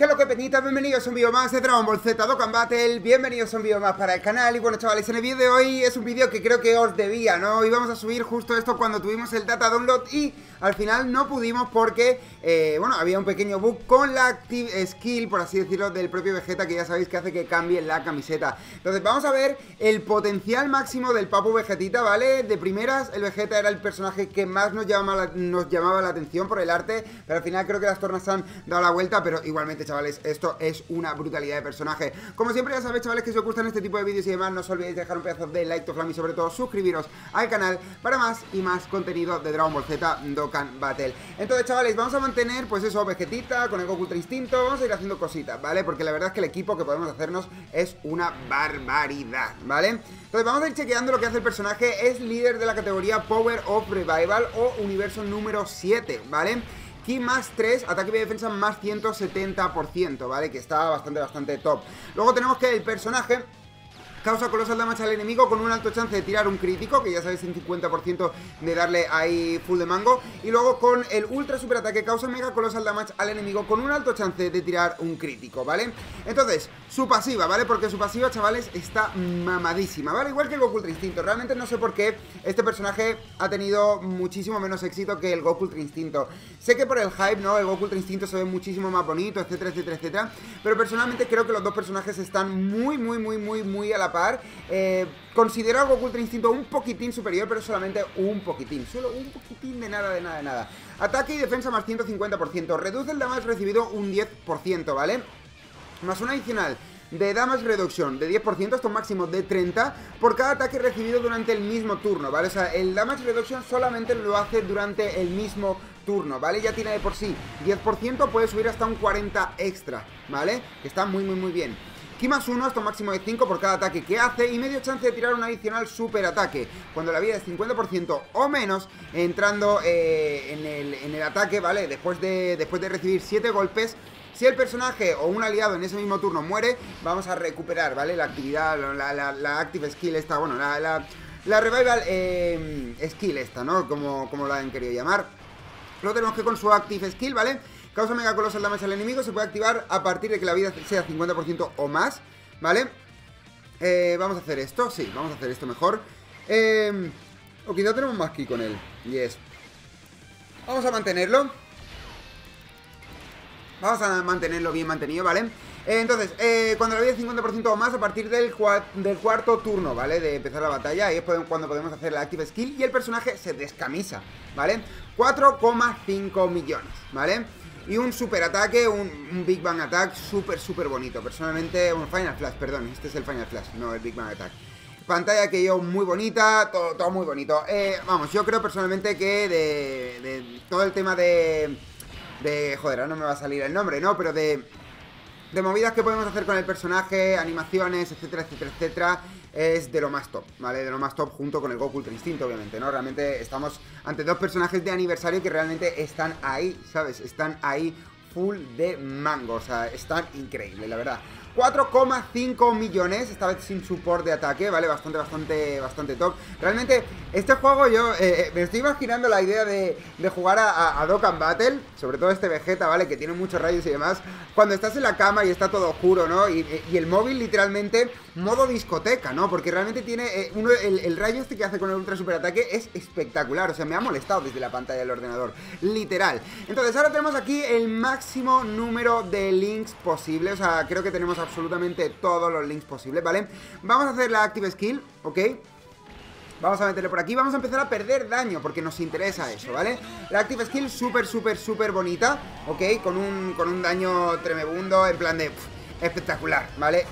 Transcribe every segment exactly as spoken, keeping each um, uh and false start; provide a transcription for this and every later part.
¿Qué es lo que peñita? Bienvenidos a un vídeo más de Dragon Ball Z Dokkan Battle. Bienvenidos a un vídeo más para el canal. Y bueno, chavales, en el vídeo de hoy es un vídeo que creo que os debía, ¿no? Íbamos a subir justo esto cuando tuvimos el data download y al final no pudimos porque, eh, bueno, había un pequeño bug con la active skill, por así decirlo, del propio Vegeta, que ya sabéis que hace que cambie la camiseta. Entonces vamos a ver el potencial máximo del Papu Vegetita, ¿vale? De primeras, el Vegeta era el personaje que más nos llamaba la, nos llamaba la atención por el arte, pero al final creo que las tornas han dado la vuelta, pero igualmente, chavales, esto es una brutalidad de personaje. Como siempre, ya sabéis, chavales, que si os gustan este tipo de vídeos y demás, no os olvidéis de dejar un pedazo de like to flam y sobre todo suscribiros al canal para más y más contenido de Dragon Ball Z Dokkan Battle. Entonces, chavales, vamos a mantener, pues eso, Vegetita con el Goku Ultra Instinto. Vamos a ir haciendo cositas, ¿vale? Porque la verdad es que el equipo que podemos hacernos es una barbaridad, ¿vale? Entonces vamos a ir chequeando lo que hace el personaje. Es líder de la categoría Power of Revival o universo número siete, ¿vale? Ki más tres, ataque y defensa más ciento setenta por ciento, ¿vale? Que está bastante, bastante top. Luego tenemos que el personaje causa colosal damage al enemigo con un alto chance de tirar un crítico, que ya sabéis, un cincuenta por ciento de darle ahí full de mango. Y luego con el ultra super ataque causa mega colosal damage al enemigo con un alto chance de tirar un crítico, ¿vale? Entonces, su pasiva, ¿vale? Porque su pasiva, chavales, está mamadísima, ¿vale? Igual que el Goku Ultra Instinto. Realmente no sé por qué este personaje ha tenido muchísimo menos éxito que el Goku Ultra Instinto. Sé que por el hype, ¿no? El Goku Ultra Instinto se ve muchísimo más bonito, etcétera, etcétera, etcétera. Pero personalmente creo que los dos personajes están muy, muy, muy, muy, muy a la par. Eh, considero al Goku Ultra Instinto un poquitín superior, pero solamente un poquitín, solo un poquitín de nada, de nada, de nada. Ataque y defensa más ciento cincuenta por ciento, reduce el damage recibido un diez por ciento, ¿vale? Más un adicional de damage reduction de diez por ciento, esto máximo de treinta por cada ataque recibido durante el mismo turno, ¿vale? O sea, el damage reduction solamente lo hace durante el mismo turno, ¿vale? Ya tiene de por sí diez por ciento, puede subir hasta un cuarenta extra, ¿vale? Que está muy, muy, muy bien. Ki más uno, hasta un máximo de cinco por cada ataque que hace y medio chance de tirar un adicional super ataque cuando la vida es cincuenta por ciento o menos, entrando eh, en, el, en el ataque, ¿vale? Después de, después de recibir siete golpes. Si el personaje o un aliado en ese mismo turno muere, vamos a recuperar, ¿vale? La actividad, la, la, la active skill esta, bueno, la, la, la revival eh, skill esta, ¿no? Como, como la han querido llamar. Luego tenemos que con su active skill, ¿vale? Causa mega colosal damage al enemigo, se puede activar a partir de que la vida sea cincuenta por ciento o más, ¿vale? Eh, vamos a hacer esto, sí, vamos a hacer esto mejor. Eh, o quizá tenemos más ki con él, yes. Vamos a mantenerlo. Vamos a mantenerlo bien mantenido, ¿vale? Eh, entonces, eh, cuando la vida es cincuenta por ciento o más, a partir del, cua del cuarto turno, ¿vale? De empezar la batalla, ahí es cuando podemos hacer la active skill y el personaje se descamisa, ¿vale? cuatro coma cinco millones, ¿vale? Y un super ataque, un, un Big Bang Attack súper, súper bonito. Personalmente, un Final Flash, perdón, este es el Final Flash, no el Big Bang Attack. Pantalla que yo muy bonita, todo, todo muy bonito. Eh, vamos, yo creo personalmente que de, de todo el tema de... De, joder, ahora no me va a salir el nombre, ¿no? Pero de... De movidas que podemos hacer con el personaje, animaciones, etcétera, etcétera, etcétera, es de lo más top, ¿vale? De lo más top junto con el Goku Ultra Instinto, obviamente, ¿no? Realmente estamos ante dos personajes de aniversario que realmente están ahí, ¿sabes? Están ahí full de mango, o sea, están increíbles, la verdad. cuatro coma cinco millones, esta vez sin support de ataque, ¿vale? Bastante, bastante, bastante top. Realmente, este juego yo eh, me estoy imaginando la idea de, de jugar a, a, a Dokkan Battle, sobre todo este Vegeta, ¿vale? Que tiene muchos rayos y demás. Cuando estás en la cama y está todo oscuro, ¿no? Y, y el móvil literalmente modo discoteca, ¿no? Porque realmente tiene eh, uno, el, el rayo este que hace con el ultra super ataque es espectacular, o sea, me ha molestado desde la pantalla del ordenador, literal. Entonces, ahora tenemos aquí el máximo número de links posible, o sea, creo que tenemos absolutamente todos los links posibles, ¿vale? Vamos a hacer la active skill, ¿ok? Vamos a meterle por aquí, vamos a empezar a perder daño porque nos interesa eso, ¿vale? La active skill súper, súper, súper bonita, ¿ok? Con un, con un daño tremebundo, en plan de... Pff, espectacular, ¿vale?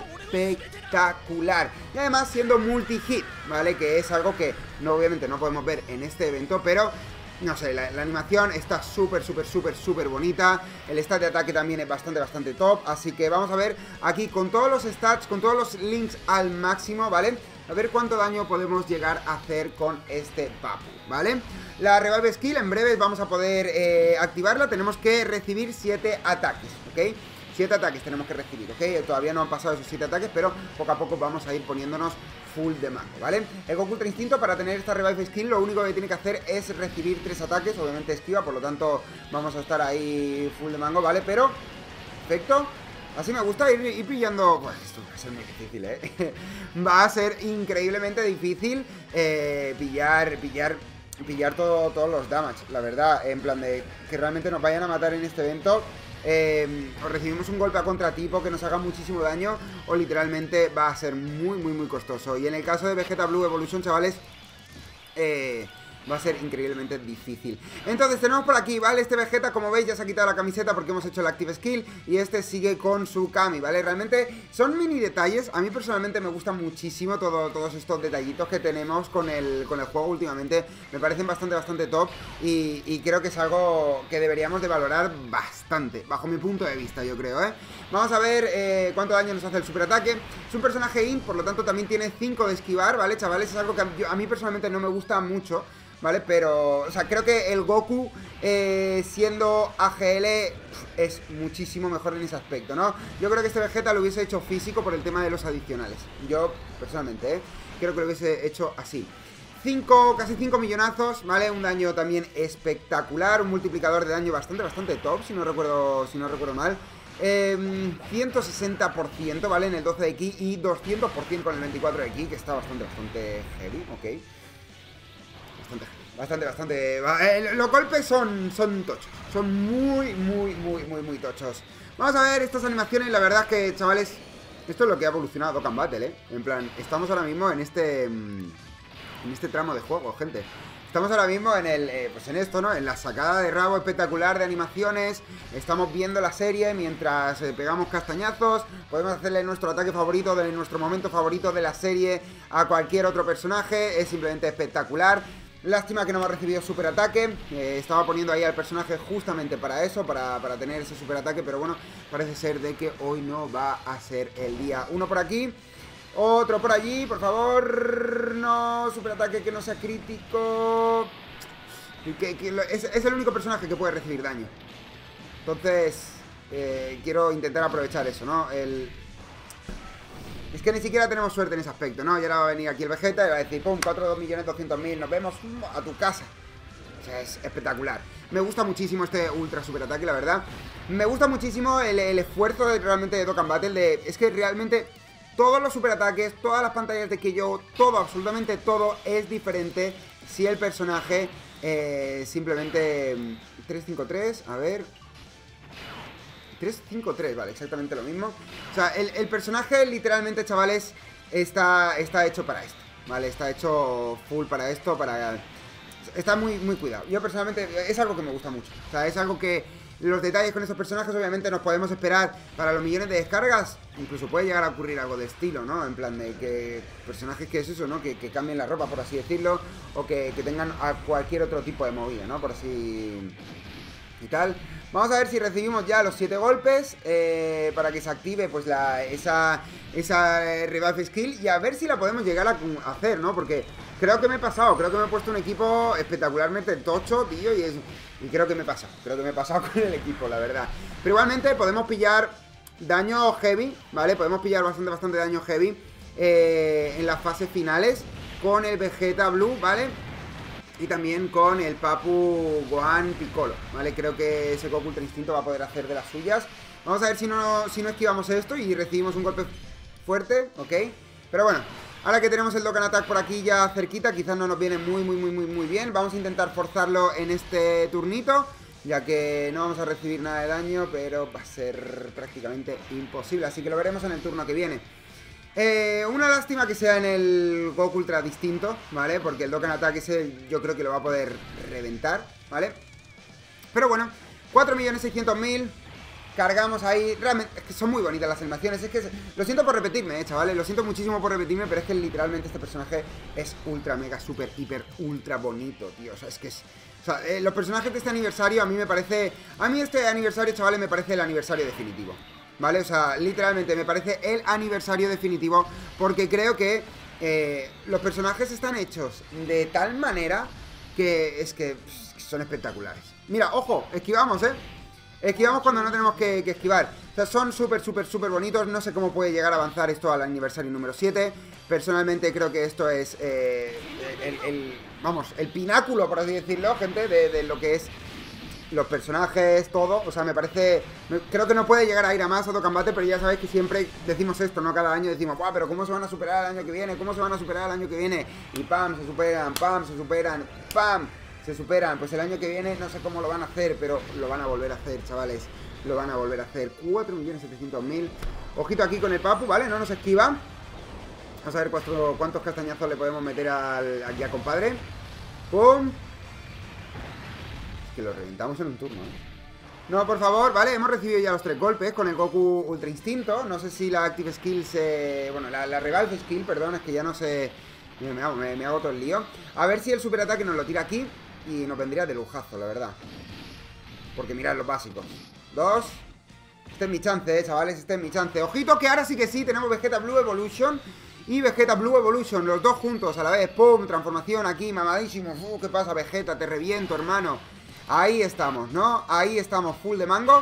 Espectacular. Y además siendo multi-hit, ¿vale? Que es algo que no, obviamente no podemos ver en este evento, pero... No sé, la, la animación está súper, súper, súper, súper bonita. El stat de ataque también es bastante, bastante top. Así que vamos a ver aquí con todos los stats, con todos los links al máximo, ¿vale? A ver cuánto daño podemos llegar a hacer con este Papu, ¿vale? La Revive Skill en breve vamos a poder eh, activarla. Tenemos que recibir siete ataques, ¿ok? siete ataques tenemos que recibir, ¿ok? Todavía no han pasado esos siete ataques, pero poco a poco vamos a ir poniéndonos full de mango, ¿vale? El Goku Ultra Instinto, para tener esta Revive Skill, lo único que tiene que hacer es recibir tres ataques. Obviamente esquiva, por lo tanto vamos a estar ahí full de mango, ¿vale? Pero perfecto. Así me gusta ir, ir pillando... Bueno, esto va a ser muy difícil, ¿eh? Va a ser increíblemente difícil eh, pillar, pillar, pillar todo, todos los damage, la verdad. En plan de que realmente nos vayan a matar en este evento. Eh, o recibimos un golpe a contratipo que nos haga muchísimo daño, o literalmente va a ser muy, muy, muy costoso. Y en el caso de Vegeta Blue Evolution, chavales... Eh... va a ser increíblemente difícil. Entonces tenemos por aquí, ¿vale? Este Vegeta, como veis, ya se ha quitado la camiseta porque hemos hecho el Active Skill. Y este sigue con su Kami, ¿vale? Realmente son mini detalles. A mí personalmente me gustan muchísimo todo, todos estos detallitos que tenemos con el, con el juego últimamente. Me parecen bastante, bastante top. Y, y creo que es algo que deberíamos de valorar bastante, bajo mi punto de vista, yo creo, ¿eh? Vamos a ver eh, cuánto daño nos hace el superataque. Es un personaje int, por lo tanto también tiene cinco de esquivar, ¿vale, chavales? Es algo que a, yo, a mí personalmente no me gusta mucho, ¿vale? Pero, o sea, creo que el Goku eh, siendo A G L es muchísimo mejor en ese aspecto, ¿no? Yo creo que este Vegeta lo hubiese hecho físico por el tema de los adicionales. Yo, personalmente, ¿eh? Creo que lo hubiese hecho así. cinco, casi cinco millonazos, ¿vale? Un daño también espectacular, un multiplicador de daño bastante, bastante top, si no recuerdo, si no recuerdo mal. Eh, ciento sesenta por ciento, ¿vale? En el doce de ki y doscientos por ciento con el veinticuatro de ki, que está bastante, bastante heavy, ok. Bastante, bastante, bastante... Eh, los golpes son, son tochos. Son muy, muy, muy, muy, muy tochos. Vamos a ver estas animaciones. La verdad es que, chavales, esto es lo que ha evolucionado Dokkan Battle, ¿eh? En plan, estamos ahora mismo en este... En este tramo de juego, gente. Estamos ahora mismo en el... Eh, pues en esto, ¿no? En la sacada de rabo espectacular de animaciones. Estamos viendo la serie mientras eh, pegamos castañazos. Podemos hacerle nuestro ataque favorito, de nuestro momento favorito de la serie a cualquier otro personaje. Es simplemente espectacular. Lástima que no me ha recibido superataque. eh, Estaba poniendo ahí al personaje justamente para eso, para, para tener ese superataque. Pero bueno, parece ser de que hoy no va a ser el día. Uno por aquí, otro por allí, por favor. No, superataque que no sea crítico. que, que, es, es el único personaje que puede recibir daño. Entonces eh, quiero intentar aprovechar eso, ¿no? El... Es que ni siquiera tenemos suerte en ese aspecto, ¿no? Y ahora va a venir aquí el Vegeta y va a decir, pum, cuatro millones doscientos mil, nos vemos a tu casa. O sea, es espectacular. Me gusta muchísimo este ultra super ataque, la verdad. Me gusta muchísimo el, el esfuerzo de, realmente de Dokkan Battle. De, es que realmente todos los superataques, todas las pantallas de Keijo, todo, absolutamente todo es diferente si el personaje eh, simplemente... tres cinco tres, a ver... tres cinco tres, vale, exactamente lo mismo. O sea, el, el personaje literalmente, chavales, está, está hecho para esto, ¿vale? Está hecho full para esto, para... Está muy, muy cuidado. Yo personalmente, es algo que me gusta mucho. O sea, es algo que los detalles con estos personajes obviamente nos podemos esperar para los millones de descargas. Incluso puede llegar a ocurrir algo de estilo, ¿no? En plan de que personajes que es eso, ¿no? Que, que cambien la ropa, por así decirlo. O que, que tengan a cualquier otro tipo de movida, ¿no? Por así... y tal. Vamos a ver si recibimos ya los siete golpes eh, para que se active pues la, esa, esa eh, revive skill. Y a ver si la podemos llegar a hacer, ¿no? Porque creo que me he pasado, creo que me he puesto un equipo espectacularmente tocho, tío. Y, es, y creo que me he pasado, creo que me he pasado con el equipo, la verdad. Pero igualmente podemos pillar daño heavy, ¿vale? Podemos pillar bastante, bastante daño heavy eh, en las fases finales con el Vegeta Blue, ¿vale? Y también con el Papu Gohan Piccolo, ¿vale? Creo que ese Goku Ultra Instinto va a poder hacer de las suyas. Vamos a ver si no, si no esquivamos esto y recibimos un golpe fuerte, ¿ok? Pero bueno, ahora que tenemos el Dokkan Attack por aquí ya cerquita, quizás no nos viene muy, muy, muy, muy, muy bien. Vamos a intentar forzarlo en este turnito, ya que no vamos a recibir nada de daño, pero va a ser prácticamente imposible. Así que lo veremos en el turno que viene. Eh, una lástima que sea en el Goku Ultra Distinto, ¿vale? Porque el Dokkan Attack ese yo creo que lo va a poder reventar, ¿vale? Pero bueno, cuatro millones seiscientos mil. Cargamos ahí. Realmente, es que son muy bonitas las animaciones. Es que, lo siento por repetirme, eh, chavales. Lo siento muchísimo por repetirme, pero es que literalmente este personaje es ultra, mega, super, hiper, ultra bonito, tío. O sea, es que es... O sea, eh, los personajes de este aniversario a mí me parece... A mí este aniversario, chavales, me parece el aniversario definitivo, ¿vale? O sea, literalmente me parece el aniversario definitivo, porque creo que eh, los personajes están hechos de tal manera que es que pff, son espectaculares. Mira, ojo, esquivamos, ¿eh? Esquivamos cuando no tenemos que, que esquivar. O sea, son súper, súper, súper bonitos. No sé cómo puede llegar a avanzar esto al aniversario número siete. Personalmente creo que esto es eh, el, el, vamos, el pináculo, por así decirlo, gente, de, de lo que es los personajes, todo, o sea, me parece... Creo que no puede llegar a ir a más Dokkan Battle, pero ya sabéis que siempre decimos esto, ¿no? Cada año decimos, ¡buah, pero cómo se van a superar el año que viene! ¿Cómo se van a superar el año que viene? Y pam, se superan, pam, se superan, pam, se superan. Pues el año que viene no sé cómo lo van a hacer, pero lo van a volver a hacer, chavales. Lo van a volver a hacer. cuatro millones setecientos mil. Ojito aquí con el Papu, ¿vale? No nos esquiva. Vamos a ver cuántos, cuántos castañazos le podemos meter al, aquí al compadre. ¡Pum! Es que lo reventamos en un turno, ¿eh? No, por favor, vale, hemos recibido ya los tres golpes con el Goku Ultra Instinto. No sé si la Active Skill se... Bueno, la, la Revive Skill, perdón, es que ya no sé... Me, me, hago, me, me hago todo el lío. A ver si el superataque nos lo tira aquí y nos vendría de lujazo, la verdad. Porque mirad los básicos. Dos. Este es mi chance, eh, chavales, este es mi chance. Ojito que ahora sí que sí, tenemos Vegeta Blue Evolution y Vegeta Blue Evolution, los dos juntos a la vez. ¡Pum! Transformación aquí, mamadísimo. Uh, ¿qué pasa, Vegeta? Te reviento, hermano. Ahí estamos, ¿no? Ahí estamos, full de mango.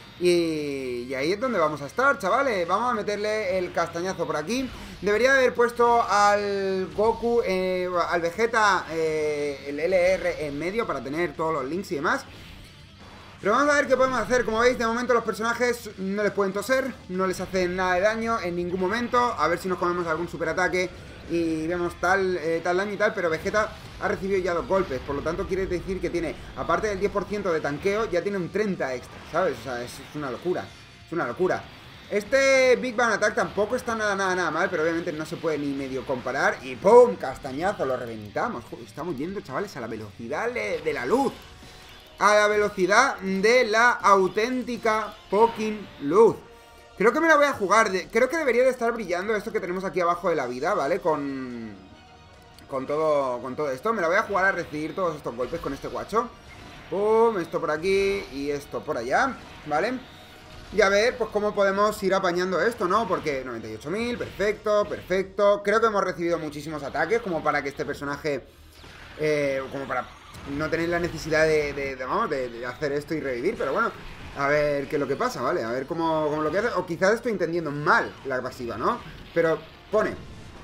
Y, y ahí es donde vamos a estar, chavales. Vamos a meterle el castañazo por aquí. Debería haber puesto al Goku, eh, al Vegeta, eh, el L R en medio para tener todos los links y demás. Pero vamos a ver qué podemos hacer. Como veis, de momento los personajes no les pueden toser, no les hacen nada de daño en ningún momento. A ver si nos comemos algún superataque y vemos tal, eh, tal daño y tal. Pero Vegeta ha recibido ya dos golpes, por lo tanto quiere decir que tiene, aparte del diez por ciento de tanqueo, ya tiene un treinta extra, ¿sabes? O sea, es, es una locura, es una locura. Este Big Bang Attack tampoco está nada, nada, nada mal, pero obviamente no se puede ni medio comparar. Y ¡pum! Castañazo, lo reventamos. Joder, estamos yendo, chavales, a la velocidad de, de la luz. A la velocidad de la auténtica fucking luz. Creo que me la voy a jugar de, creo que debería de estar brillando esto que tenemos aquí abajo de la vida, ¿vale? Con Con todo, con todo esto. Me la voy a jugar a recibir todos estos golpes con este guacho. Pum, esto por aquí y esto por allá, ¿vale? Y a ver, pues cómo podemos ir apañando esto, ¿no? Porque noventa y ocho mil, perfecto, perfecto. Creo que hemos recibido muchísimos ataques como para que este personaje eh, como para no tener la necesidad de, de, de, vamos, de, de hacer esto y revivir. Pero bueno, a ver qué es lo que pasa, ¿vale? A ver cómo, cómo lo que hace. O quizás estoy entendiendo mal la pasiva, ¿no? Pero pone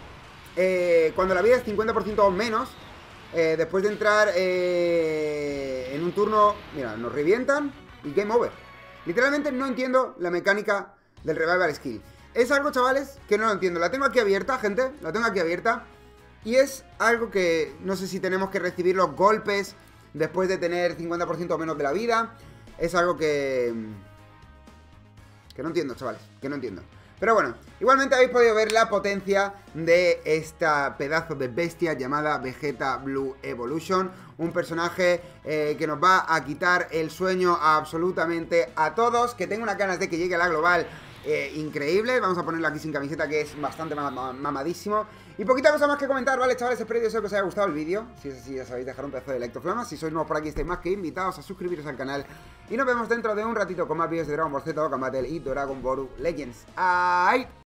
eh, cuando la vida es cincuenta por ciento o menos, eh, después de entrar eh, en un turno, mira, nos revientan y game over. Literalmente no entiendo la mecánica del Revival Skill. Es algo, chavales, que no lo entiendo. La tengo aquí abierta, gente, la tengo aquí abierta. Y es algo que no sé si tenemos que recibir los golpes después de tener cincuenta por ciento o menos de la vida. Es algo que... que no entiendo, chavales, que no entiendo. Pero bueno, igualmente habéis podido ver la potencia de esta pedazo de bestia llamada Vegeta Blue Evolution. Un personaje eh, que nos va a quitar el sueño a absolutamente a todos. Que tengo unas ganas de que llegue a la global eh, increíble. Vamos a ponerlo aquí sin camiseta, que es bastante mam mamadísimo. Y poquita cosa más que comentar, ¿vale, chavales? Espero y deseo que os haya gustado el vídeo. Si es así, ya sabéis, dejar un pedazo de like, flama. Si sois nuevos por aquí, estáis más que invitados a suscribiros al canal. Y nos vemos dentro de un ratito con más vídeos de Dragon Ball Z, Dokkan Battle y Dragon Ball Legends. ¡Ay!